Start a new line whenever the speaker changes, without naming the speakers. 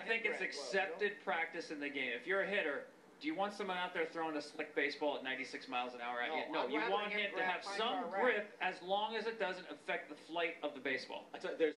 think it's accepted practice in the game. If you're a hitter, do you want someone out there throwing a slick baseball at 96 miles an hour at you? No, you want him to have some grip as long as it doesn't affect the flight of the baseball.
There's